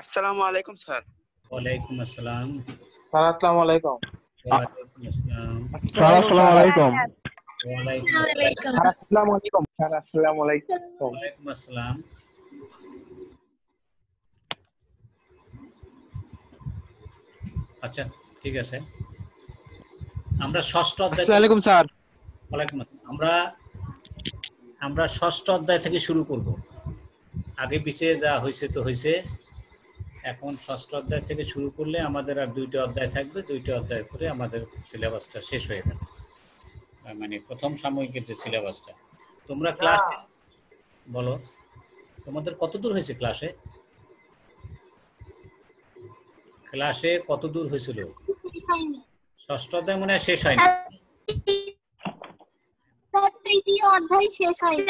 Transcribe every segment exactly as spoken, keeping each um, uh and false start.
আসসালামু আলাইকুম স্যার। ওয়ালাইকুম আসসালাম। স্যার আসসালামু আলাইকুম। ওয়ালাইকুম আসসালাম। স্যার আসসালামু আলাইকুম। ওয়ালাইকুম স্যার আসসালামু আলাইকুম। স্যার আসসালামু আলাইকুম। ওয়ালাইকুম আসসালাম। আচ্ছা ঠিক আছে, আমরা ষষ্ঠ অধ্যায়। আসসালামু আলাইকুম স্যার। ওয়ালাইকুম আসসালাম। আমরা আমরা ষষ্ঠ অধ্যায় থেকে শুরু করব। আগে পিছিয়ে যা হয়েছে তো হয়েছে, এখন ষষ্ঠ অধ্যায় থেকে শুরু করলে আমাদের আর দুইটা অধ্যায় থাকবে, দুইটা অধ্যায় করে আমাদের সিলেবাসটা শেষ হয়ে যাবে, মানে প্রথম সাময়িকের যে সিলেবাসটা। তোমরা ক্লাস বলো, তোমাদের কত দূর হয়েছে ক্লাসে? ক্লাসে কত দূর হয়েছিল? ষষ্ঠ অধ্যায় মনে হয় শেষ হয়নি। তৃতীয় অধ্যায় শেষ হয়েছে।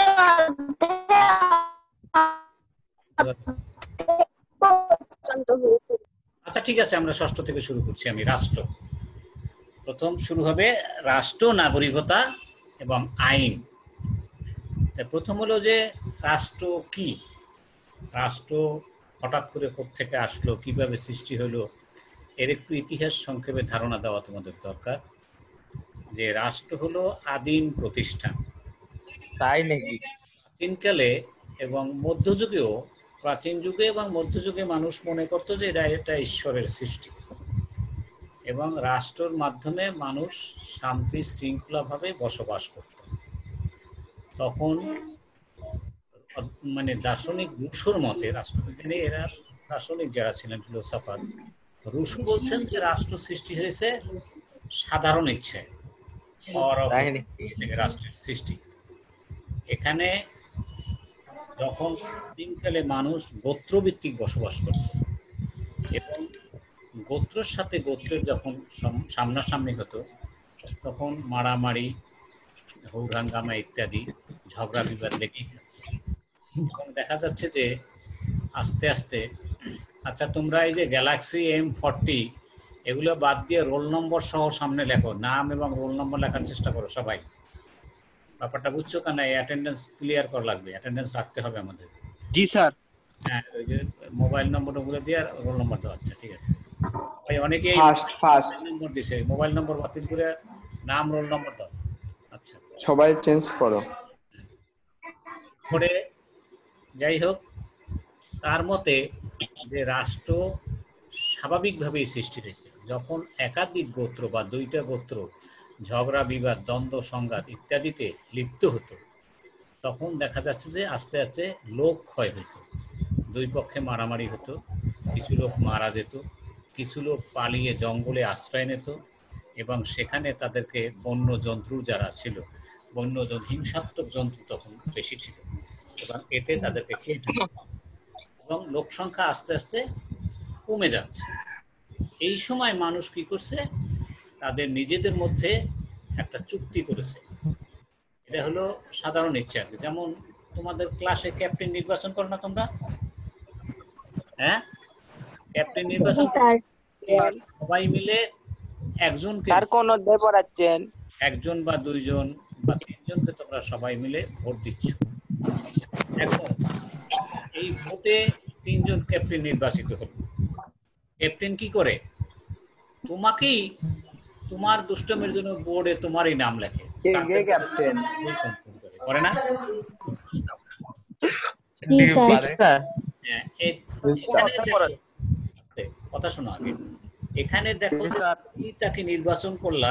আচ্ছা ঠিক আছে, আমরা ষষ্ঠ থেকে শুরু করছি। আমি রাষ্ট্র, প্রথম শুরু হবে রাষ্ট্র, নাগরিকতা এবং আইন। প্রথম হলো যে রাষ্ট্র কি, রাষ্ট্র হঠাৎ করে কোত্থেকে আসলো, কিভাবে সৃষ্টি হলো, এর একটু ইতিহাস সংক্ষেপে ধারণা দেওয়া তোমাদের দরকার। যে রাষ্ট্র হলো আদিম প্রতিষ্ঠান। তাই নাকি? প্রাচীনকালে এবং মধ্যযুগেও, প্রাচীন যুগে এবং মধ্যযুগে মানুষ মনে করতো যে এটা এটা ঈশ্বরের সৃষ্টি, এবং রাষ্ট্রের মাধ্যমে মানুষ শান্তি শৃঙ্খলাভাবে বসবাস করত। তখন মানে দার্শনিক রুশোর মতে, রাষ্ট্রবিজ্ঞানী এরা দার্শনিক যারা ছিলেন ফিলোসফার, রুশো বলছেন যে রাষ্ট্র সৃষ্টি হয়েছে সাধারণ ইচ্ছায়, রাষ্ট্রের সৃষ্টি। এখানে যখন দিনকালে মানুষ গোত্রভিত্তিক বসবাস করত এবং গোত্রের সাথে গোত্রের যখন সামনাসামনি হতো, তখন মারামারি, হৌরাঙ্গামা ইত্যাদি ঝগড়া বিবাদ লেগেই থাকত। এবং দেখা যাচ্ছে যে আস্তে আস্তে, আচ্ছা তোমরা এই যে গ্যালাক্সি এম ফর্টি এগুলো বাদ দিয়ে রোল নম্বর সহ সামনে লেখো, নাম এবং রোল নম্বর লেখার চেষ্টা করো সবাই। ব্যাপারটা বুঝছো কেন? এই অ্যাটেন্ডেন্স ক্লিয়ার করা লাগবে, অ্যাটেন্ডেন্স রাখতে হবে আমাদের। জি স্যার। হ্যাঁ, ওই যে মোবাইল নম্বর ওগুলো দিয়ে আর রোল নম্বর দেওয়া। আচ্ছা ঠিক আছে, অনেকেই ফার্স্ট ফার্স্ট নম্বর দিছে, মোবাইল নম্বর বাতিল করে নাম রোল নম্বর দাও। আচ্ছা সবাই চেঞ্জ করো করে। যাই হোক, তার মতে যে রাষ্ট্র স্বাভাবিকভাবেই সৃষ্টি হয়েছে। যখন একাধিক গোত্র বা দুইটা গোত্র ঝগড়া বিবাদ, দ্বন্দ্ব, সংঘাত ইত্যাদিতে লিপ্ত হতো, তখন দেখা যাচ্ছে যে আস্তে আস্তে লোক ক্ষয় হতো, দুই পক্ষে মারামারি হতো, কিছু লোক মারা যেত, কিছু লোক পালিয়ে জঙ্গলে আশ্রয় নিত, এবং সেখানে তাদেরকে বন্য জন্তু যারা ছিল, বন্য জন্তু, হিংসাত্মক জন্তু তখন বেশি ছিল, এবং এতে তাদেরকে খেয়ে ফেলত, এবং লোক সংখ্যা আস্তে আস্তে কমে যাচ্ছে। এই সময় মানুষ কি করছে, তাদের নিজেদের মধ্যে একটা চুক্তি করেছে। এটা হলো সাধারণ ইচ্ছা। যেমন তোমাদের ক্লাসে ক্যাপ্টেন নির্বাচন করো না তোমরা? হ্যাঁ, ক্যাপ্টেন নির্বাচন সবাই মিলে একজন, স্যার কোন অধ্যায় পড়াচ্ছেন? একজন বা দুইজন বা তিনজনকে তোমরা সবাই মিলে ভোট দিচ্ছ। এখন এই ভোটে তিনজন ক্যাপ্টেন নির্বাচিত হল। ক্যাপ্টেন কি করে? তোমাকেই, তোমার দুষ্টমের জন্য বোর্ডে তোমারই নাম লেখে, করে না? কথা শোনো আগে। এখানে দেখো তুমি তাকে নির্বাচন করলা,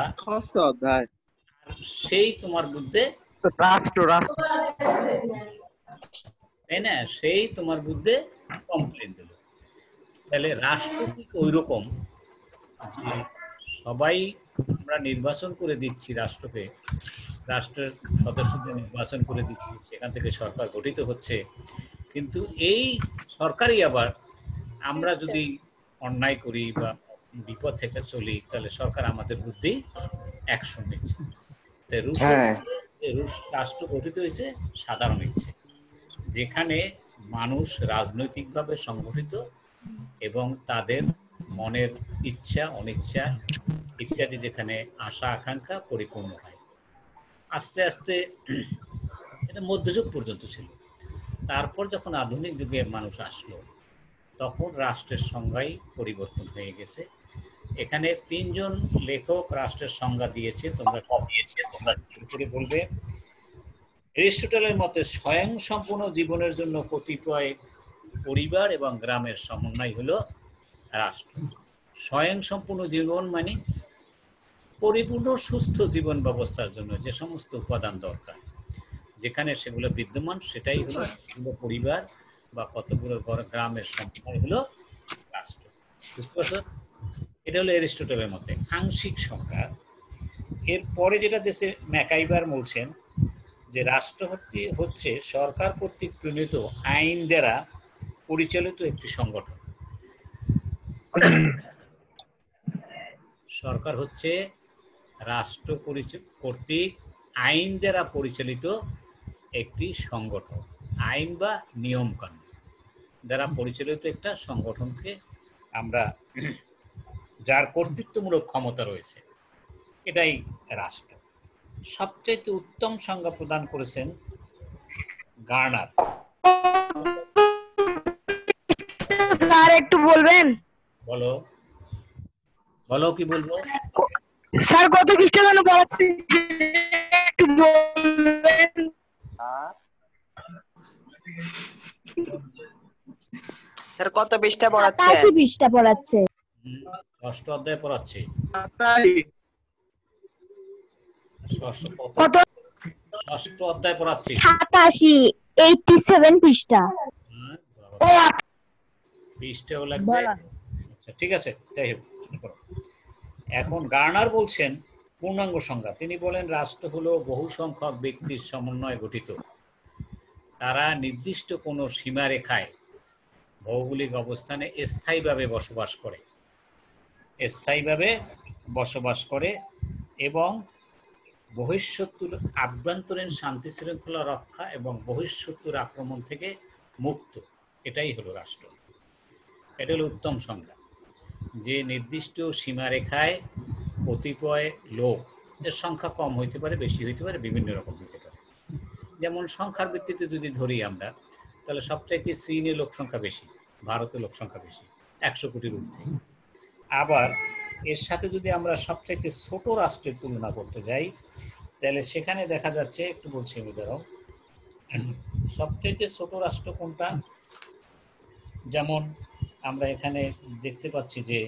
সেই তোমার বুদ্ধে রাষ্ট্র রাষ্ট্র তাই না, সেই তোমার বুদ্ধে কমপ্লেন দিল। তাহলে রাষ্ট্র ঠিক ওই রকম যে সবাই আমরা নির্বাচন করে দিচ্ছি রাষ্ট্রকে, রাষ্ট্রের সদস্যদের নির্বাচন করে দিচ্ছি, সেখান থেকে সরকার গঠিত হচ্ছে, কিন্তু এই সরকারই আবার আমরা যদি অন্যায় করি বা বিপদ থেকে চলি, তাহলে সরকার আমাদের বুদ্ধি অ্যাকশন নিচ্ছে। তাই রুশ রুশ রাষ্ট্র গঠিত হয়েছে সাধারণ ইচ্ছে, যেখানে মানুষ রাজনৈতিকভাবে সংগঠিত এবং তাদের মনের ইচ্ছা অনিচ্ছা ইত্যাদি যেখানে আশা আকাঙ্ক্ষা পরিপূর্ণ হয়। আস্তে আস্তে এটা মধ্যযুগ পর্যন্ত ছিল। তারপর যখন আধুনিক যুগে মানুষ আসলো, তখন রাষ্ট্রের সংজ্ঞাই পরিবর্তন হয়ে গেছে। এখানে তিনজন লেখক রাষ্ট্রের সংজ্ঞা দিয়েছে, তোমরা দিয়েছে তোমরা করে বলবে। এরিস্টটলের মতে স্বয়ং সম্পূর্ণ জীবনের জন্য কতিপয় পরিবার এবং গ্রামের সমন্বয় হলো রাষ্ট্র। স্বয়ং সম্পূর্ণ জীবন মানে পরিপূর্ণ সুস্থ জীবন ব্যবস্থার জন্য যে সমস্ত উপাদান দরকার, যেখানে সেগুলো বিদ্যমান সেটাই হলো পরিবার বা কতগুলো গ্রামের সমন্বয় হলো রাষ্ট্র। বুঝতে পারছো? এটা হলো এরিস্টটলের মতে আংশিক সংজ্ঞা। এরপরে যেটা দেশে ম্যাকাইবার বলছেন যে রাষ্ট্র হচ্ছে সরকার কর্তৃক প্রণীত আইন দ্বারা পরিচালিত একটি সংগঠন। সরকার হচ্ছে রাষ্ট্র কর্তৃক আইন দ্বারা পরিচালিত একটি সংগঠন। আইন বা নিয়ম কানুন দ্বারা পরিচালিত একটা সংগঠনকে আমরা, যার কর্তৃত্বমূলক ক্ষমতা রয়েছে, এটাই রাষ্ট্র। সবচেয়ে উত্তম সংজ্ঞা প্রদান করেছেন গার্নার। স্যার একটু বলবেন? বলো বলো কি বলবো? স্যার কত পৃষ্ঠা যেন পড়াচ্ছে একটু বলবেন? স্যার কত পৃষ্ঠা পড়াচ্ছেন? সাতাশি পৃষ্ঠা পড়াচ্ছে। ষষ্ঠ অধ্যায় পড়াচ্ছি। ষষ্ঠ কত? ষষ্ঠ অধ্যায় পড়াচ্ছি। সাতাশি, আটাশি পৃষ্ঠা। পৃষ্ঠাও লাগবে। আচ্ছা ঠিক আছে, যাই হোক। এখন গার্নার বলছেন পূর্ণাঙ্গ সংজ্ঞা। তিনি বলেন রাষ্ট্র হলো বহু সংখ্যক ব্যক্তির সমন্বয়ে গঠিত। তারা নির্দিষ্ট কোনো সীমারেখায় ভৌগোলিক অবস্থানে স্থায়ীভাবে বসবাস করে স্থায়ীভাবে বসবাস করে এবং বহিঃশত্রুর আভ্যন্তরীণ শান্তি শৃঙ্খলা রক্ষা এবং বহিঃশত্রুর আক্রমণ থেকে মুক্ত। এটাই হলো রাষ্ট্র। এটা হলো উত্তম সংজ্ঞা, যে নির্দিষ্ট সীমারেখায় কতিপয় লোক, এর সংখ্যা কম হইতে পারে, বেশি হইতে পারে, বিভিন্ন রকম হইতে পারে। যেমন সংখ্যার ভিত্তিতে যদি ধরি আমরা, তাহলে সবচাইতে চীনে লোক সংখ্যা বেশি, ভারতে লোক সংখ্যা বেশি, একশো কোটির ঊর্ধ্বে। আবার এর সাথে যদি আমরা সবচাইতে ছোট রাষ্ট্রের তুলনা করতে যাই, তাহলে সেখানে দেখা যাচ্ছে, একটু বলছি আমি, ধরো সবচাইতে ছোট রাষ্ট্র কোনটা? যেমন আমরা এখানে দেখতে পাচ্ছি যে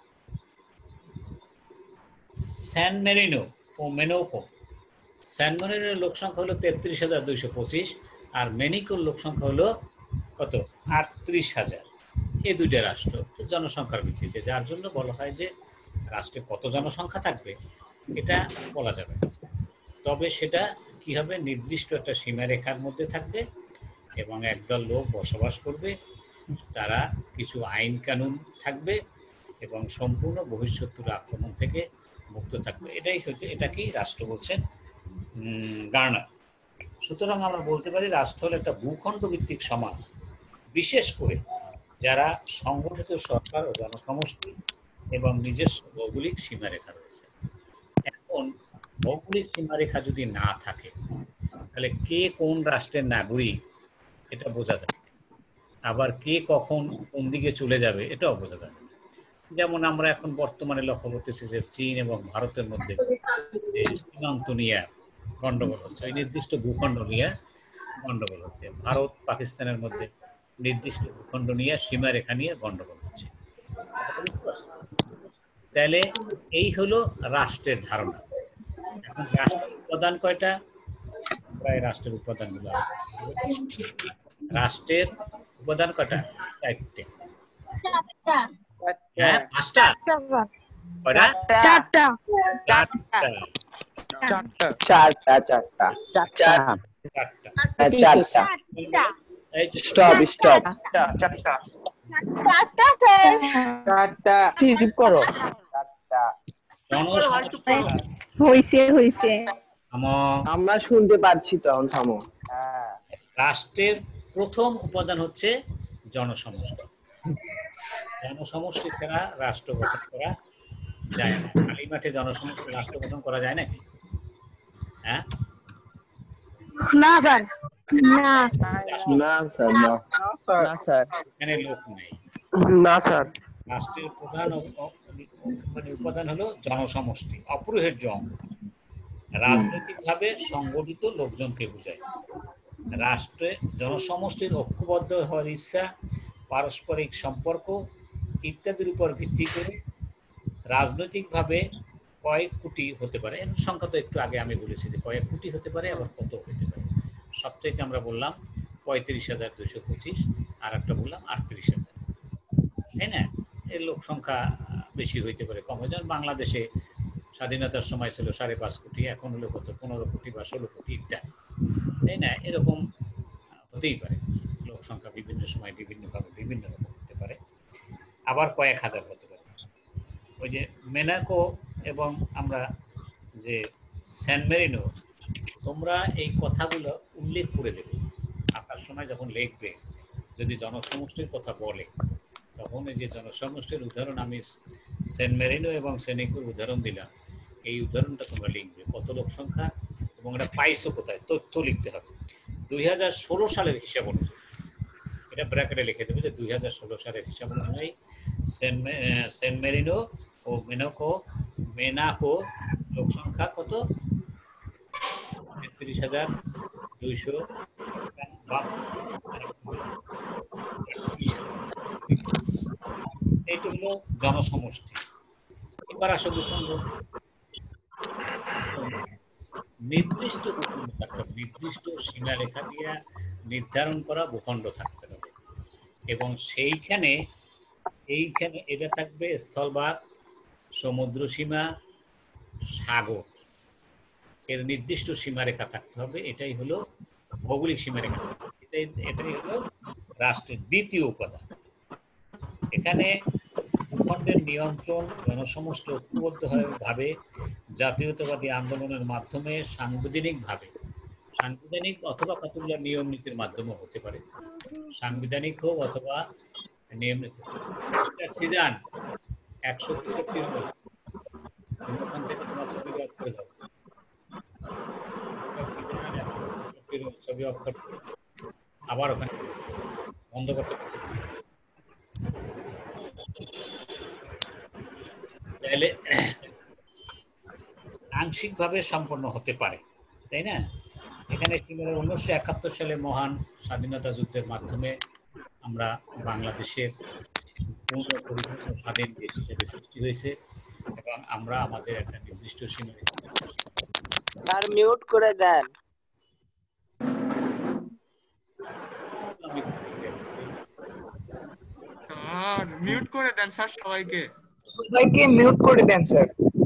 স্যান মেরিনো ও মেনোকো। স্যান মেরিনোর লোক সংখ্যা হলো তেত্রিশ হাজার দুইশো পঁচিশ, আর মেনিকোর লোক সংখ্যা হলো কত? আটত্রিশ হাজার। এই দুইটা রাষ্ট্র জনসংখ্যার ভিত্তিতে, যার জন্য বলা হয় যে রাষ্ট্রে কত জনসংখ্যা থাকবে এটা বলা যাবে না। তবে সেটা কি হবে? নির্দিষ্ট একটা সীমারেখার মধ্যে থাকবে এবং একদল লোক বসবাস করবে, তারা কিছু আইন কানুন থাকবে এবং সম্পূর্ণ বহিঃশত্রুর আক্রমণ থেকে মুক্ত থাকবে। এটাই হচ্ছে, এটাকেই রাষ্ট্র বলছেন গার্নার। সুতরাং আমরা বলতে পারি রাষ্ট্র হল একটা ভূখণ্ড ভিত্তিক সমাজ, বিশেষ করে যারা সংগঠিত সরকার ও জনসমষ্টি এবং নিজস্ব ভৌগোলিক সীমারেখা রয়েছে। এখন ভৌগোলিক সীমারেখা যদি না থাকে, তাহলে কে কোন রাষ্ট্রের নাগরিক এটা বোঝা যাবে, আবার কে কখন কোন দিকে চলে যাবে এটাও বোঝা যাবে। যেমন আমরা এখন বর্তমানে লক্ষ্য করতেছি যে চীন এবং ভারতের মধ্যে সীমান্ত নিয়ে গন্ডগোল হচ্ছে, ওই নির্দিষ্ট ভূখণ্ড নিয়ে গন্ডগোল হচ্ছে। ভারত পাকিস্তানের মধ্যে নির্দিষ্ট ভূখণ্ড নিয়ে সীমারেখা নিয়ে গন্ডগোল হচ্ছে। তাহলে এই হলো রাষ্ট্রের ধারণা। এখন রাষ্ট্রের উপাদান কয়টা? প্রায় রাষ্ট্রের উপাদানগুলো রাষ্ট্রের উপাদান কয়টা? চারটে। হ্যাঁ, পাঁচটা? কয়টা? চারটা। চারটা। চারটা চারটা চারটা চারটা। চারটা। এই যে স্টপ স্টপ। চারটা চারটা স্যার। চারটা। চুপ করো। চারটা। জনসমষ্টি হইছে হইছে। আমা- আমরা শুনতে পাচ্ছি তখন, থামো। হ্যাঁ। রাষ্ট্রের প্রথম উপাদান হচ্ছে জনসমষ্টি। জনসমষ্টি ছাড়া রাষ্ট্র গঠন করা যায় না। খালি মাঠে জনসমষ্টি রাষ্ট্র গঠন করা যায় নাকি? হ্যাঁ, না স্যার, না রাষ্ট্র না স্যার, না না স্যার। এখানে লোক নেই। না স্যার। রাষ্ট্রের প্রধান ও- ও- মানে উপাদান হলো জনসমষ্টি, অপরিহার্য অঙ্গ। রাজনৈতিকভাবে সংগঠিত লোকজনকে বোঝায়। রাষ্ট্রে জনসমষ্টির ঐক্যবদ্ধ হওয়ার ইচ্ছা, পারস্পরিক সম্পর্ক ইত্যাদির উপর ভিত্তি করে রাজনৈতিকভাবে কয়েক কোটি হতে পারে। এর সংখ্যা তো একটু আগে আমি বলেছি যে কয়েক কোটি হতে পারে, আবার কত হতে পারে। সবচাইতে আমরা বললাম পঁয়ত্রিশ হাজার দুইশো পঁচিশ, আর একটা বললাম আটত্রিশ হাজার, তাই না? এর লোক সংখ্যা বেশি হইতে পারে, কম হয়। যেমন বাংলাদেশে স্বাধীনতার সময় ছিল সাড়ে পাঁচ কোটি, এখন হলো কত, পনেরো কোটি বা ষোলো কোটি ইত্যাদি, তাই না? এরকম হতেই পারে। লোক সংখ্যা বিভিন্ন সময় বিভিন্নভাবে বিভিন্ন রকম হতে পারে, আবার কয়েক হাজার হতে পারে। ওই যে মেনাকো এবং আমরা যে স্যান মেরিনো, তোমরা এই কথাগুলো উল্লেখ করে দেবে আঁকার সময় যখন লিখবে। যদি জনসমষ্টির কথা বলে তখন এই যে জনসমষ্টির উদাহরণ আমি সেন্ট মেরিনো এবং সেনেকোর উদাহরণ দিলাম, এই উদাহরণটা তোমরা লিখবে কত লোক সংখ্যা এবং এটা পাইছো কোথায়, তথ্য লিখতে হবে। দুই হাজার ষোলো সালের হিসাব অনুযায়ী এটা ব্র্যাকেটে লিখে দেবে যে দুই হাজার ষোলো সালের হিসাব অনুযায়ী সেন্ট সেন্ট মেরিনো ও মেনাকো মেনাকো লোক সংখ্যা কত, তেত্রিশ হাজার দুইশো এইটা হলো জনসমষ্টি। এবার আসো ভূখণ্ড। নির্দিষ্ট ভূখণ্ড থাকতে হবে, নির্দিষ্ট সীমারেখা দিয়ে নির্ধারণ করা ভূখণ্ড থাকতে হবে, এবং সেইখানে এইখানে এটা থাকবে স্থলভাগ, সমুদ্র সীমা, সাগর, এর নির্দিষ্ট সীমারেখা থাকতে হবে। এটাই হলো ভৌগোলিক সীমারেখা, এটাই এটাই হলো রাষ্ট্রের দ্বিতীয় উপাদান। এখানে ভূখণ্ডের নিয়ন্ত্রণ জনসমষ্টি ঐক্যবদ্ধভাবে জাতীয়তাবাদী আন্দোলনের মাধ্যমে সাংবিধানিকভাবে, সাংবিধানিক অথবা কতগুলো নিয়ম নীতির মাধ্যমে হতে পারে, সাংবিধানিক হোক অথবা নিয়ম নীতি। সিজান একশো তেষট্টির ওখান থেকে তোমার ছবি অফ করে দাও। সিজান একশো তেষট্টির ছবি অফ করে আবার ওখানে বন্ধ করতে পারবে। তাহলে আংশিকভাবে সম্পন্ন হতে পারে, তাই না? এখানে উনিশশো একাত্তর সালে মহান স্বাধীনতা যুদ্ধের মাধ্যমে আমরা বাংলাদেশের পূর্ণ পরিপূর্ণ স্বাধীন দেশ হিসেবে সৃষ্টি হয়েছে, এবং আমরা আমাদের একটা নির্দিষ্ট সীমা স্যার মিউট করে দেন। স্যার মিউট করে দেন স্যার, সবাইকে সবাইকে মিউট করে দেন স্যার।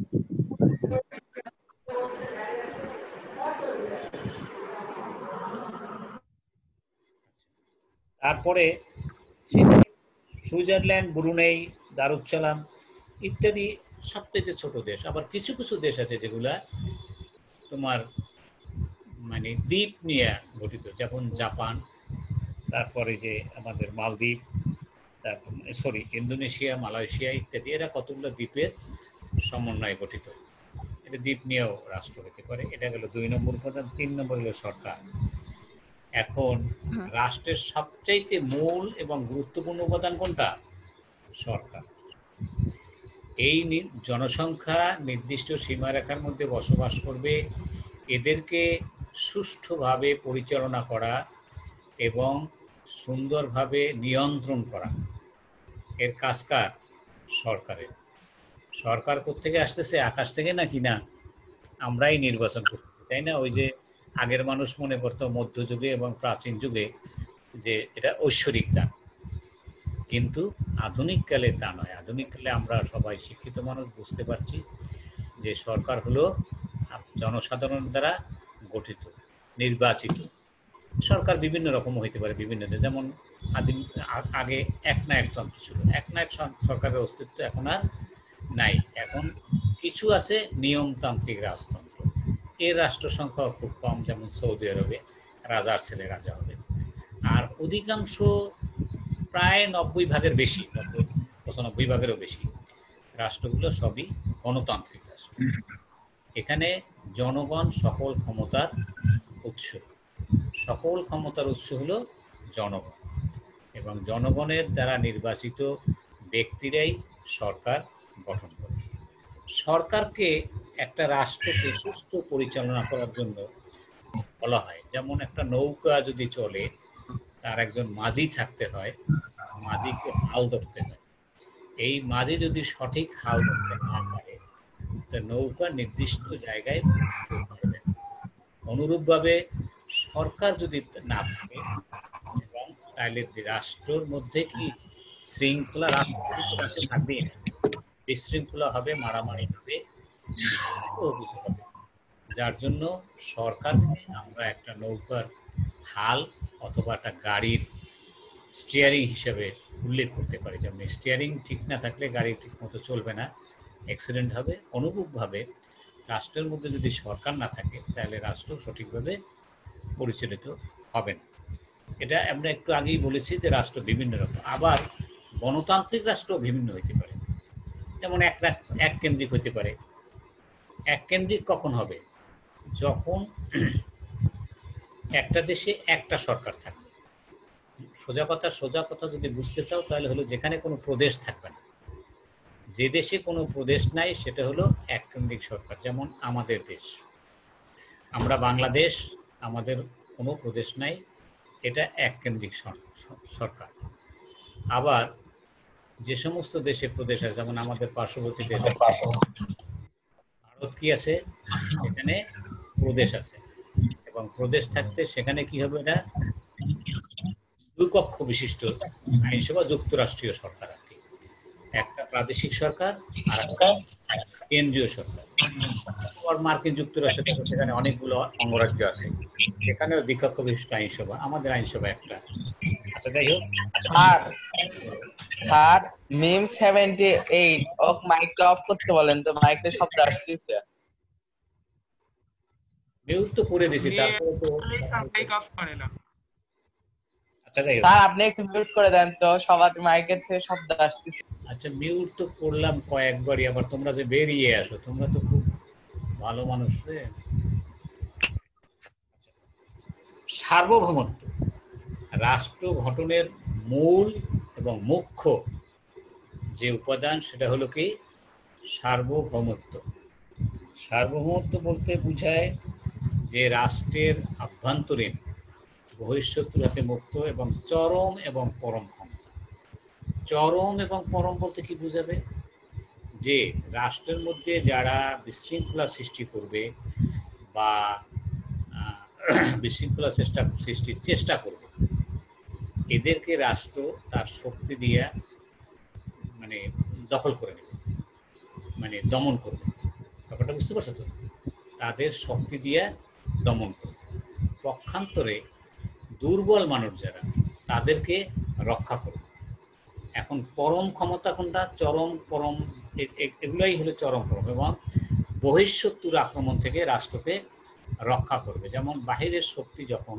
তারপরে সুইজারল্যান্ড, ব্রুনেই, দারুসালাম ইত্যাদি সবথেকে ছোট দেশ। আবার কিছু কিছু দেশ আছে যেগুলা তোমার মানে দ্বীপ নিয়ে গঠিত, যেমন জাপান, তারপরে যে আমাদের মালদ্বীপ, তারপর সরি ইন্দোনেশিয়া, মালয়েশিয়া ইত্যাদি, এরা কতগুলো দ্বীপের সমন্বয়ে গঠিত। এটা দ্বীপ নিয়েও রাষ্ট্র হতে পারে। এটা গেল দুই নম্বর উপাদান। তিন নম্বর হলো সরকার। এখন রাষ্ট্রের সবচাইতে মূল এবং গুরুত্বপূর্ণ উপাদান কোনটা? সরকার। এই জনসংখ্যা নির্দিষ্ট সীমারেখার মধ্যে বসবাস করবে, এদেরকে সুষ্ঠুভাবে পরিচালনা করা এবং সুন্দরভাবে নিয়ন্ত্রণ করা, এর কাজ কার? সরকারের। সরকার কোত্থেকে আসতেছে? আকাশ থেকে নাকি? না, আমরাই নির্বাচন করতেছি, তাই না? ওই যে আগের মানুষ মনে করতো মধ্যযুগে এবং প্রাচীন যুগে যে এটা ঐশ্বরিক দান, কিন্তু আধুনিক কালে তা নয়। আধুনিক কালে আমরা সবাই শিক্ষিত মানুষ বুঝতে পারছি যে সরকার হলো জনসাধারণ দ্বারা গঠিত, নির্বাচিত। সরকার বিভিন্ন রকম হইতে পারে বিভিন্ন দেশ, যেমন আদিম আগে একনায়কতন্ত্র ছিল, একনায়ক সরকারের অস্তিত্ব এখন আর নাই। এখন কিছু আছে নিয়মতান্ত্রিক রাজতন্ত্র, এর রাষ্ট্র সংখ্যা খুব কম, যেমন সৌদি আরবে রাজার ছেলে রাজা হবে। আর অধিকাংশ প্রায় নব্বই ভাগের বেশি, নব্বই পঁচানব্বই ভাগেরও বেশি রাষ্ট্রগুলো সবই গণতান্ত্রিক রাষ্ট্র। এখানে জনগণ সকল ক্ষমতার উৎস, সকল ক্ষমতার উৎস হলো জনগণ, এবং জনগণের দ্বারা নির্বাচিত ব্যক্তিরাই সরকার গঠন করে। সরকারকে একটা রাষ্ট্রকে সুষ্ঠু পরিচালনা করার জন্য বলা হয়, যেমন একটা নৌকা যদি চলে তার একজন মাঝি থাকতে হয়, মাঝিকে হাল ধরতে হয়। এই মাঝি যদি সঠিক হাল ধরতে না পারে তো নৌকা নির্দিষ্ট জায়গায় পৌঁছতে পারবে না। অনুরূপভাবে সরকার যদি না থাকে এবং তাহলে রাষ্ট্রের মধ্যে কি শৃঙ্খলা রাষ্ট্র থাকবে না, বিশৃঙ্খলা হবে, মারামারি হবে, অভিযোগ হবে। যার জন্য সরকারকে আমরা একটা নৌকার হাল অথবা একটা গাড়ির স্টিয়ারিং হিসেবে উল্লেখ করতে পারি। যেমন স্টিয়ারিং ঠিক না থাকলে গাড়ি ঠিক মতো চলবে না, অ্যাক্সিডেন্ট হবে। অনুরূপভাবে রাষ্ট্রের মধ্যে যদি সরকার না থাকে তাহলে রাষ্ট্র সঠিকভাবে পরিচালিত হবে না। এটা আমরা একটু আগেই বলেছি যে রাষ্ট্র বিভিন্ন রকম, আবার গণতান্ত্রিক রাষ্ট্র বিভিন্ন হতে পারে। যেমন এক এক কেন্দ্রিক হতে পারে। এক কেন্দ্রিক কখন হবে? যখন একটা দেশে একটা সরকার থাকবে। সোজা কথা সোজা কথা যদি বুঝতে চাও তাহলে হলো যেখানে কোনো প্রদেশ থাকবে না। যে দেশে কোনো প্রদেশ নাই সেটা হলো এক কেন্দ্রিক সরকার। যেমন আমাদের দেশ, আমরা বাংলাদেশ, আমাদের কোনো প্রদেশ নাই, এটা এক কেন্দ্রিক সরকার। আবার যে সমস্ত দেশে প্রদেশ আছে, যেমন আমাদের পার্শ্ববর্তী দেশ ভারত কি আছে, এখানে প্রদেশ আছে এবং প্রদেশ থাকতে সেখানে কি হবে, এটা দুই কক্ষ বিশিষ্ট আইনসভা, যুক্তরাষ্ট্রীয় সরকার আর কি। একটা প্রাদেশিক সরকার আর একটা কেন্দ্রীয় সরকার। আর মার্কিন যুক্তরাষ্ট্রে সেখানে অনেকগুলো অঙ্গরাজ্য আছে, সেখানেও দ্বিকক্ষ বিশিষ্ট আইনসভা। আমাদের আইনসভা একটা। আচ্ছা, যাই হোক, sir sir ma'am seventy eight okay মাইকটা অফ করতে বলেন তো, মাইকতে শব্দ আসতেছে। মিউট তো করে দিছি, তারপরে তো মাইক অফ করে না। আচ্ছা, যাই হোক, স্যার আপনি একটু মিউট করে দেন তো, সবার মাইকের থেকে শব্দ আসতেছে। আচ্ছা মিউট তো করলাম কয়েকবারই, আবার তোমরা যে বেরিয়ে আসো, তোমরা তো খুব ভালো মানুষ রে। সার্বভৌমত্ব রাষ্ট্র গঠনের মূল এবং মুখ্য যে উপাদান সেটা হলো কি সার্বভৌমত্ব। সার্বভৌমত্ব বলতে বোঝায় যে রাষ্ট্রের আভ্যন্তরীণ বহিঃশত্রুর হাতে মুক্ত এবং চরম এবং পরম ক্ষমতা। চরম এবং পরম বলতে কি বোঝাবে? যে রাষ্ট্রের মধ্যে যারা বিশৃঙ্খলা সৃষ্টি করবে বা বিশৃঙ্খলা চেষ্টা সৃষ্টির চেষ্টা করবে, এদেরকে রাষ্ট্র তার শক্তি দিয়ে মানে দখল করে নেবে, মানে দমন করবে। ব্যাপারটা বুঝতে পারছো তো? তাদের শক্তি দিয়ে দমন করবে। পক্ষান্তরে দুর্বল মানুষ যারা, তাদেরকে রক্ষা করবে। এখন পরম ক্ষমতা কোনটা? চরম পরম, এগুলোই হলো চরম পরম। এবং বহিঃশত্রুর আক্রমণ থেকে রাষ্ট্রকে রক্ষা করবে। যেমন বাহিরের শক্তি যখন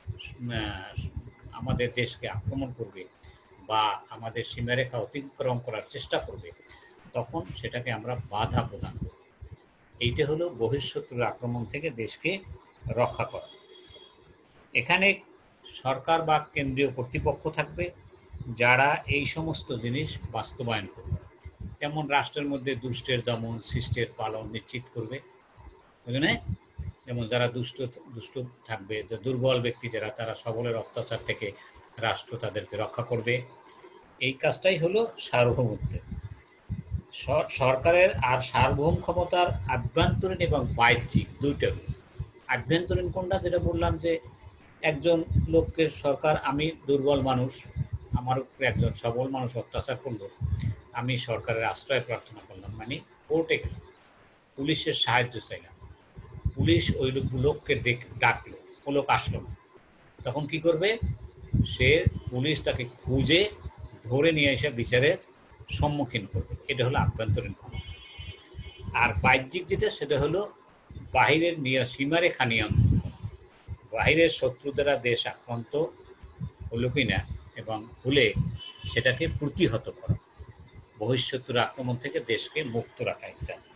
আমাদের দেশকে আক্রমণ করবে বা আমাদের সীমারেখা অতিক্রম করার চেষ্টা করবে, তখন সেটাকে আমরা বাধা প্রদান করব। এইটা হলো বহিঃশত্রুর আক্রমণ থেকে দেশকে রক্ষা করা। এখানে সরকার বা কেন্দ্রীয় কর্তৃপক্ষ থাকবে যারা এই সমস্ত জিনিস বাস্তবায়ন করবে। যেমন রাষ্ট্রের মধ্যে দুষ্টের দমন, শিষ্টের পালন নিশ্চিত করবে, বুঝলে? যেমন যারা দুষ্ট দুষ্ট থাকবে, যে দুর্বল ব্যক্তি যারা, তারা সবলের অত্যাচার থেকে রাষ্ট্র তাদেরকে রক্ষা করবে। এই কাজটাই হলো সার্বভৌমত্ব। সরকারের আর সার্বভৌম ক্ষমতার আভ্যন্তরীণ এবং বাহ্যিক দুইটা। আভ্যন্তরীণ কোনটা? যেটা বললাম যে একজন লোকের সরকার, আমি দুর্বল মানুষ, আমার উপরে একজন সবল মানুষ অত্যাচার করলো, আমি সরকারের আশ্রয় প্রার্থনা করলাম, মানে কোর্টে গেলাম, পুলিশের সাহায্য চাইলাম, পুলিশ ওই লোককে ডাকলো, ও লোক আসলো না, তখন কি করবে? সে পুলিশ তাকে খুঁজে ধরে নিয়ে এসে বিচারের সম্মুখীন করবে। এটা হলো আভ্যন্তরীণ ক্ষমতা। আর বাহ্যিক যেটা, সেটা হলো বাহিরের সীমারেখা নিয়ন্ত্রণ, বাহিরের শত্রু দ্বারা দেশ আক্রান্ত হলো কিনা এবং হলে সেটাকে প্রতিহত করা, বহিঃশত্রুর আক্রমণ থেকে দেশকে মুক্ত রাখা ইত্যাদি।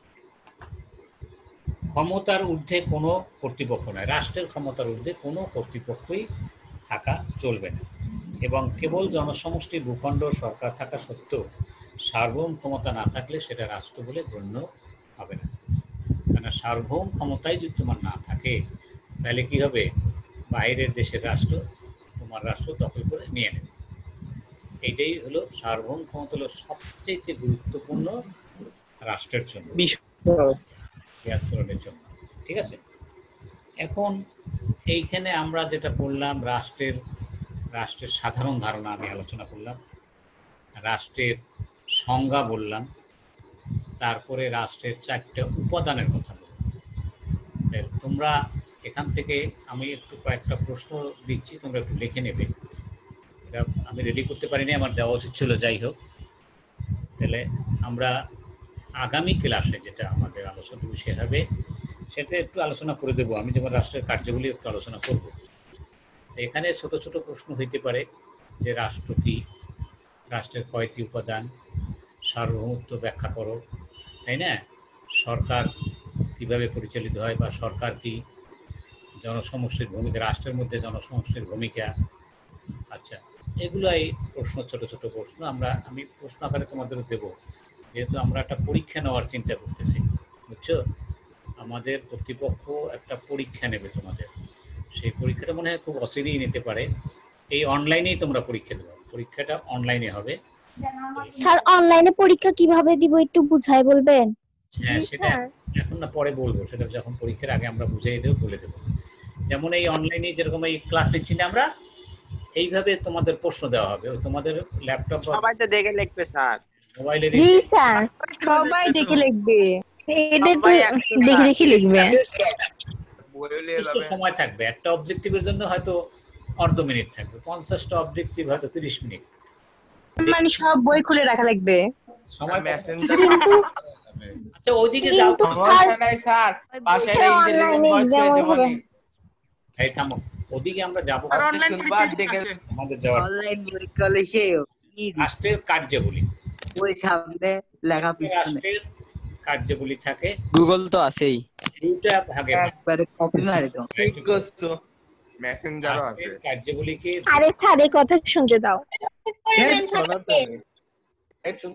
ক্ষমতার ঊর্ধ্বে কোনো কর্তৃপক্ষ নয়, রাষ্ট্রের ক্ষমতার ঊর্ধ্বে কোনো কর্তৃপক্ষই থাকা চলবে না। এবং কেবল জনসমষ্টির ভূখণ্ড সরকার থাকা সত্ত্বেও সার্বভৌম ক্ষমতা না থাকলে সেটা রাষ্ট্র বলে গণ্য হবে না। কেন সার্বভৌম ক্ষমতায় যদি তোমার না থাকে তাহলে কি হবে, বাইরের দেশের রাষ্ট্র তোমার রাষ্ট্র দখল করে নিয়ে নেবে। এইটাই হলো সার্বভৌম ক্ষমতা, হলো সবচেয়ে গুরুত্বপূর্ণ রাষ্ট্রের জন্য, তিয়াত্তরের জন্য। ঠিক আছে, এখন এইখানে আমরা যেটা পড়লাম, রাষ্ট্রের রাষ্ট্রের সাধারণ ধারণা আমি আলোচনা করলাম, রাষ্ট্রের সংজ্ঞা বললাম, তারপরে রাষ্ট্রের চারটে উপাদানের কথা বললাম। তোমরা এখান থেকে আমি একটু কয়েকটা প্রশ্ন দিচ্ছি, তোমরা একটু লিখে নেবে। এটা আমি রেডি করতে পারিনি, আমার দেওয়া উচিত ছিল, যাই হোক। তাহলে আমরা আগামী ক্লাসে যেটা আমাদের আলোচনার বিষয় হবে সেটা একটু আলোচনা করে দেবো। আমি যেমন রাষ্ট্রের কার্যগুলি একটু আলোচনা করব। এখানে ছোট ছোট প্রশ্ন হইতে পারে যে রাষ্ট্র কি, রাষ্ট্রের কয়টি উপাদান, সার্বভৌমত্ব ব্যাখ্যা করো, তাই না, সরকার কিভাবে পরিচালিত হয়, বা সরকার কি, জনসমষ্টির ভূমিকা, রাষ্ট্রের মধ্যে জনসমষ্টির ভূমিকা। আচ্ছা, এগুলাই প্রশ্ন, ছোট ছোট প্রশ্ন আমরা আমি প্রশ্ন আকারে তোমাদের দেবো, যেহেতু আমরা একটা পরীক্ষা নেওয়ার চিন্তা করতেছি, বুঝছো। আমাদের কর্তৃপক্ষ একটা পরীক্ষা নেবে তোমাদের, সেই পরীক্ষাটা মনে হয় খুব অচিরেই নিতে পারে। এই অনলাইনেই তোমরা পরীক্ষা দেবে, পরীক্ষাটা অনলাইনে হবে। স্যার অনলাইনে পরীক্ষা কিভাবে দিব একটু বুঝাই বলবেন? হ্যাঁ, সেটা এখন না, পরে বলবো, সেটা যখন পরীক্ষার আগে আমরা বুঝিয়ে দেবো, বলে দেবো। যেমন এই অনলাইনে যেরকম এই ক্লাস নিচ্ছি না আমরা, এইভাবে তোমাদের প্রশ্ন দেওয়া হবে, তোমাদের ল্যাপটপ সবাই তো দেখে লিখবে স্যার, মোবাইলের জি স্যার, সবাই দেখে লিখবে, এদের তো দেখে দেখে লিখবে। কিছু সময় থাকবে, একটা অবজেক্টিভের জন্য হয়তো অর্ধ মিনিট থাকবে, পঞ্চাশটা অবজেক্টিভ হয়তো তিরিশ মিনিট, মানে সব বই খুলে রাখা লাগবে সময়। কিন্তু আচ্ছা, ওইদিকে যাও, কিন্তু সমস্যা নাই স্যার, পাশে একটা ইন্টেলিজেন্ট ভয়েস করে দেবো নি। এই থামো, ওদিকে আমরা যাবো। আর অনলাইন বাদ দেখে আমাদের যাওয়ার অনলাইন পরীক্ষা হলে সে কি রাষ্ট্রের কার্যাবলী, ওই সামনে লেখা পিছনে রাষ্ট্রের কার্যাবলী থাকে গুগল তো আছেই। দুইটা ভাগে। একবারে কপি মারে দাও। ঠিক করছো, মেসেঞ্জারও আছে। রাষ্ট্রের কার্যাবলীকে আরে স্যার এই কথা শুনতে দাও। করে দেন স্যারকে। একটু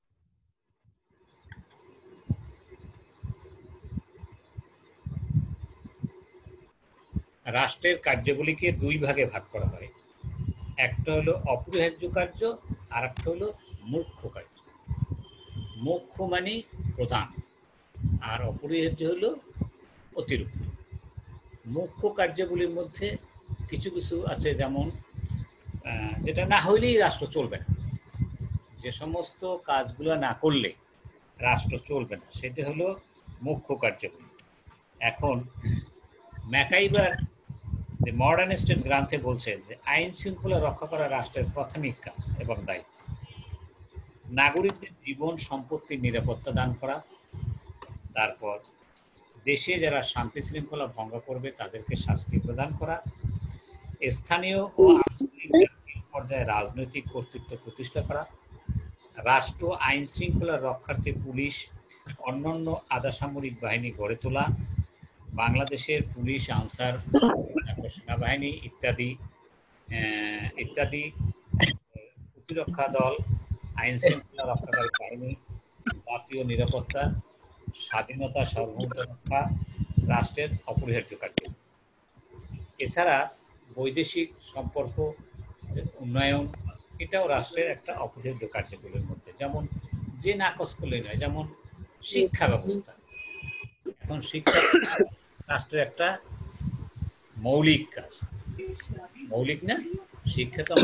রাষ্ট্রের কার্যাবলীকে দুই ভাগে ভাগ করা হয়, একটা হলো অপরিহার্য কার্য, আর একটা হলো মুখ্য কার্য। মুখ্য মানে প্রধান, আর অপরিহার্য হলো অতিরিক্ত। মুখ্য কার্যাবলীর মধ্যে কিছু কিছু আছে, যেমন যেটা না হইলেই রাষ্ট্র চলবে না, যে সমস্ত কাজগুলো না করলে রাষ্ট্র চলবে না, সেটা হলো মুখ্য কার্যাবলী। এখন ম্যাকাইভার যে মডার্ন স্টেট গ্রন্থে বলছেন যে আইন শৃঙ্খলা রক্ষা করা রাষ্ট্রের প্রাথমিক কাজ এবং দায়িত্ব। নাগরিকদের জীবন সম্পত্তির নিরাপত্তা দান করা, তারপর দেশে যারা শান্তি শৃঙ্খলা ভঙ্গ করবে তাদেরকে শাস্তি প্রদান করা, স্থানীয় ও আঞ্চলিক জাতীয় পর্যায়ে রাজনৈতিক কর্তৃত্ব প্রতিষ্ঠা করা, রাষ্ট্র আইন শৃঙ্খলা রক্ষার্থে পুলিশ অন্যান্য আধা সামরিক বাহিনী গড়ে তোলা, বাংলাদেশের পুলিশ, আনসার, সেনাবাহিনী ইত্যাদি ইত্যাদি প্রতিরক্ষা দল, আইন শৃঙ্খলা রক্ষাকারী বাহিনী, জাতীয় নিরাপত্তা, স্বাধীনতা, সার্বভৌমত্ব রক্ষা রাষ্ট্রের অপরিহার্য কার্য। এছাড়া বৈদেশিক সম্পর্ক উন্নয়ন, এটাও রাষ্ট্রের একটা অপরিহার্য কার্যগুলোর মধ্যে। যেমন যে নাকচ করলে নয়, যেমন শিক্ষা ব্যবস্থা। এখন শিক্ষা রাষ্ট্রের একটা মৌলিক কাজ, মৌলিক না, শিক্ষা তো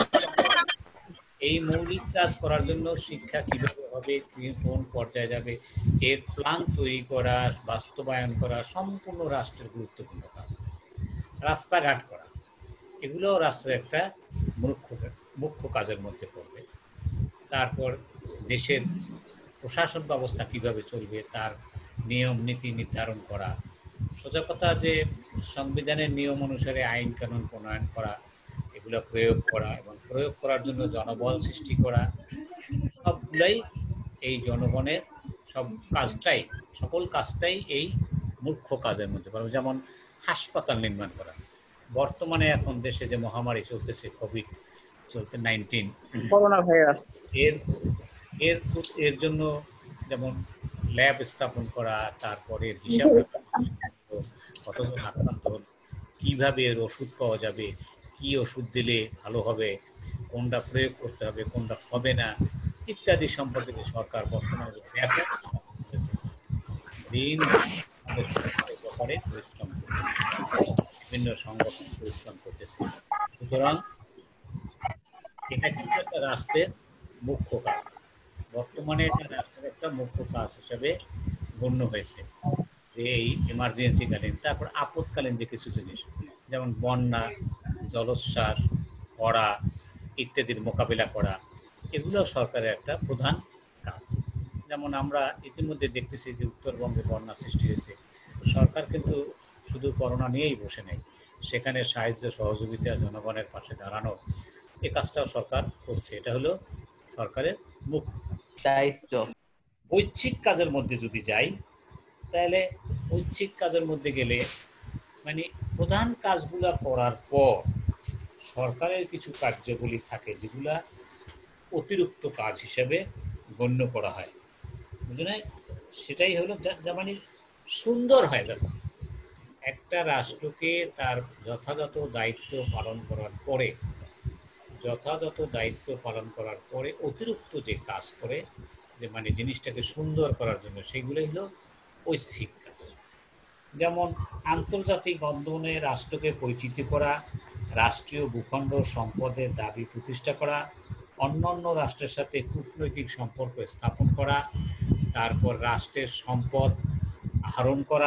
এই মৌলিক কাজ করার জন্য শিক্ষা কিভাবে হবে, কোন পর্যায়ে যাবে, এর প্ল্যান তৈরি করা, বাস্তবায়ন করা সম্পূর্ণ রাষ্ট্রের গুরুত্বপূর্ণ কাজ। রাস্তাঘাট করা, এগুলোও রাষ্ট্রের একটা মুখ্য মুখ্য কাজের মধ্যে পড়বে। তারপর দেশের প্রশাসন ব্যবস্থা কিভাবে চলবে তার নিয়ম নীতি নির্ধারণ করা, সোজা কথা যে সংবিধানের নিয়ম অনুসারে আইন কানুন প্রণয়ন করা, এগুলো প্রয়োগ করা এবং প্রয়োগ করার জন্য জনবল সৃষ্টি করা, সবগুলাই এই জনগণের সব কাজটাই, সকল কাজটাই এই মুখ্য কাজের মধ্যে পড়বে। যেমন হাসপাতাল নির্মাণ করা, বর্তমানে এখন দেশে যে মহামারী চলতেছে কোভিড চলতে নাইনটিন করোনা ভাইরাস এর এর এর জন্য যেমন ল্যাব স্থাপন করা, তারপরে হিসাব রাখা কতজন আক্রান্ত হল, কিভাবে এর ওষুধ পাওয়া যাবে, কি ওষুধ দিলে ভালো হবে, কোনটা প্রয়োগ করতে হবে, কোনটা হবে না ইত্যাদি সম্পর্কে যে সরকার বর্তমানে ব্যাপক কাজ করতেছে, দিন ব্যাপারে পরিশ্রম করতেছে, বিভিন্ন সংগঠন পরিশ্রম করতেছে। সুতরাং এটা কিন্তু একটা রাষ্ট্রের মুখ্য কাজ, বর্তমানে এটা রাষ্ট্রের একটা মুখ্য কাজ হিসেবে গণ্য হয়েছে যে এই এমার্জেন্সিকালীন, তারপর আপদকালীন যে কিছু জিনিস যেমন বন্যা, জলোচ্ছ্বাস, খরা ইত্যাদির মোকাবিলা করা, এগুলো সরকারের একটা প্রধান কাজ। যেমন আমরা ইতিমধ্যে দেখতেছি যে উত্তরবঙ্গে বন্যা সৃষ্টি হয়েছে, সরকার কিন্তু শুধু করোনা নিয়েই বসে নেই, সেখানে সাহায্য সহযোগিতা, জনগণের পাশে দাঁড়ানো, এ কাজটাও সরকার করছে। এটা হলো সরকারের মুখ্য দায়িত্ব। ঐচ্ছিক কাজের মধ্যে যদি যাই, তাহলে ঐচ্ছিক কাজের মধ্যে গেলে মানে প্রধান কাজগুলা করার পর সরকারের কিছু কার্যগুলি থাকে যেগুলা অতিরিক্ত কাজ হিসেবে গণ্য করা হয়, বুঝলেন? সেটাই হলো যা মানে সুন্দর হয় যাতে একটা রাষ্ট্রকে তার যথাযথ দায়িত্ব পালন করার পরে যথাযথ দায়িত্ব পালন করার পরে অতিরিক্ত যে কাজ করে, যে মানে জিনিসটাকে সুন্দর করার জন্য, সেগুলোই হলো ঐচ্ছিক কাজ। যেমন আন্তর্জাতিক বন্ধনে রাষ্ট্রকে পরিচিতি করা, রাষ্ট্রীয় ভূখণ্ড সম্পদের দাবি প্রতিষ্ঠা করা, অন্যান্য রাষ্ট্রের সাথে কূটনৈতিক সম্পর্ক স্থাপন করা, তারপর রাষ্ট্রের সম্পদ আহরণ করা,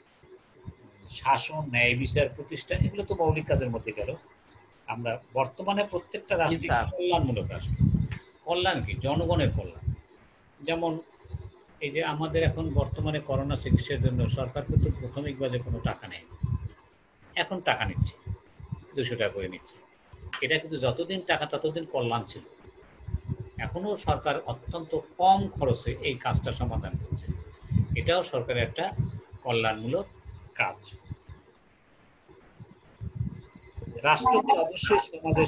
শাসন, ন্যায় বিচার প্রতিষ্ঠা, এগুলো তো মৌলিক কাজের মধ্যে গেল। আমরা বর্তমানে প্রত্যেকটা রাষ্ট্র কল্যাণমূলক রাষ্ট্র। কল্যাণ কি? জনগণের কল্যাণ। যেমন এই যে আমাদের এখন বর্তমানে করোনা চিকিৎসার জন্য সরকার কিন্তু প্রাথমিক বাজে কোনো টাকা নেয়, এখন টাকা নিচ্ছে, দুশো টাকা করে নিচ্ছে। এটা কিন্তু যতদিন টাকা ততদিন কল্যাণ ছিল। এখনও সরকার অত্যন্ত কম খরচে এই কাজটা সমাধান করছে, এটাও সরকারের একটা কল্যাণমূলক কাজ। রাষ্ট্রকে অবশ্যই সমাজের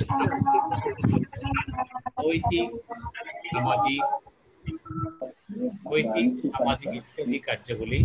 নৈতিক, সামাজিক নৈতিক সামাজিক ইত্যাদি কার্যগুলি,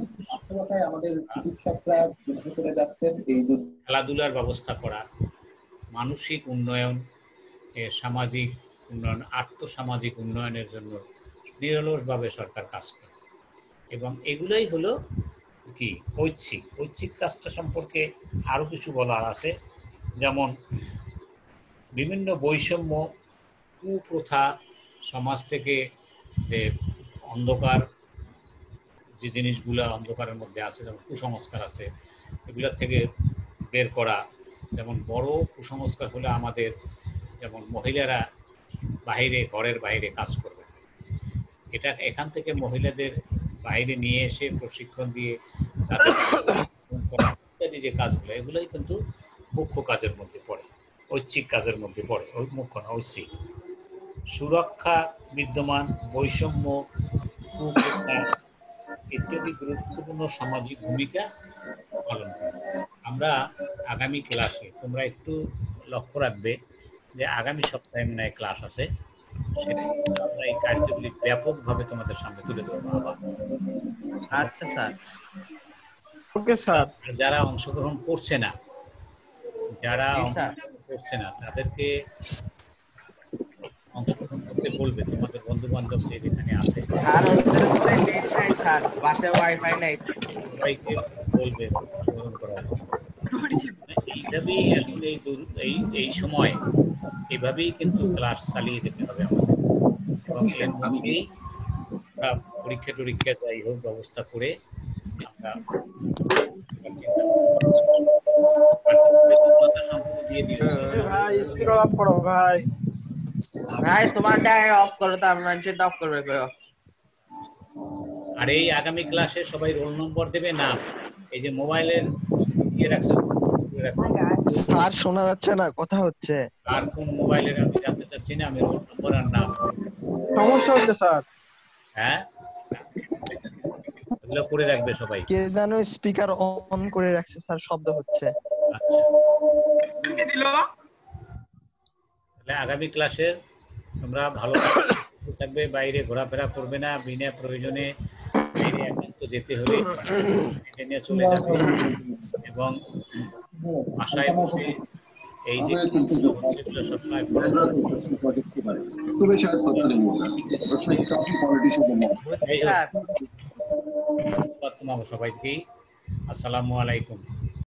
খেলাধুলার ব্যবস্থা করা, মানসিক উন্নয়ন, সামাজিক উন্নয়ন, আর্থসামাজিক উন্নয়নের জন্য নিরলসভাবে সরকার কাজ করে, এবং এগুলোই হলো কি ঐচ্ছিক। ঐচ্ছিক কাজটা সম্পর্কে আরও কিছু বলার আছে, যেমন বিভিন্ন বৈষম্য, কুপ্রথা, সমাজ থেকে যে অন্ধকার যে জিনিসগুলো অন্ধকারের মধ্যে আছে, যেমন কুসংস্কার আছে, এগুলোর থেকে বের করা। যেমন বড় কুসংস্কার হলে আমাদের যেমন মহিলারা বাইরে, ঘরের বাইরে কাজ করবে, এটা এখান থেকে মহিলাদের বাইরে নিয়ে এসে প্রশিক্ষণ দিয়ে তাদের ইত্যাদি যে কাজগুলো, এগুলোই কিন্তু মুখ্য কাজের মধ্যে পড়ে, ঐচ্ছিক কাজের মধ্যে পড়ে, ওই মুখ্য না, ঐচ্ছিক। সুরক্ষা বিদ্যমান, বৈষম্য, কুপ্রথা ইত্যাদি গুরুত্বপূর্ণ সামাজিক ভূমিকা পালন করে। আমরা আগামী ক্লাসে তোমরা একটু লক্ষ্য রাখবে যে আগামী সপ্তাহে মনে হয় ক্লাস আছে, সেটা আমরা এই কার্যগুলি ব্যাপকভাবে তোমাদের সামনে তুলে ধরবো। আচ্ছা স্যার। Okay sir. যারা অংশগ্রহণ করছে না যারা অংশগ্রহণ করছে না তাদেরকে অংশগ্রহণ করতে বলবে, তোমাদের বন্ধু বান্ধব যে যেখানে আছে ওয়াইফাই নাই, সবাইকে বলবে অংশগ্রহণ করার জন্য। এইভাবেই এখন এই এই এই সময় এভাবেই কিন্তু ক্লাস চালিয়ে যেতে হবে আমাদের, এবং এর মধ্যেই আমরা পরীক্ষা টরীক্ষা যাই হোক ব্যবস্থা করে আমরা দিয়ে দিও। ভাই স্পিকার অফ করো ভাই। ভাই তোমারটা অফ করো, তো আমরা সেটা অফ করবে কই? আর এই আগামী ক্লাসে সবাই রোল নম্বর দেবে, নাম, এই যে মোবাইলের ইয়ে রাখছে আর শোনা যাচ্ছে না, কথা হচ্ছে। আর কোন মোবাইলের আমি জানতে চাচ্ছি না, আমি রোল নম্বর আর নাম। সমস্যা হচ্ছে স্যার। হ্যাঁ, এগুলো করে রাখবে সবাই। কে জানো স্পিকার অন করে রাখছে স্যার, শব্দ হচ্ছে। আচ্ছা, কে দিল? তাহলে আগামী ক্লাসের তোমরা ভালো থাকবে, বাইরে ঘোরাফেরা করবে না, বিনা প্রয়োজনে বাইরে একান্ত যেতে হলে ট্রেনে চলে যাবে এবং বাসায় বসে এই যে সেগুলো সবসময় ফলো তোমাকে সবাইকেই আসসালামু আলাইকুম।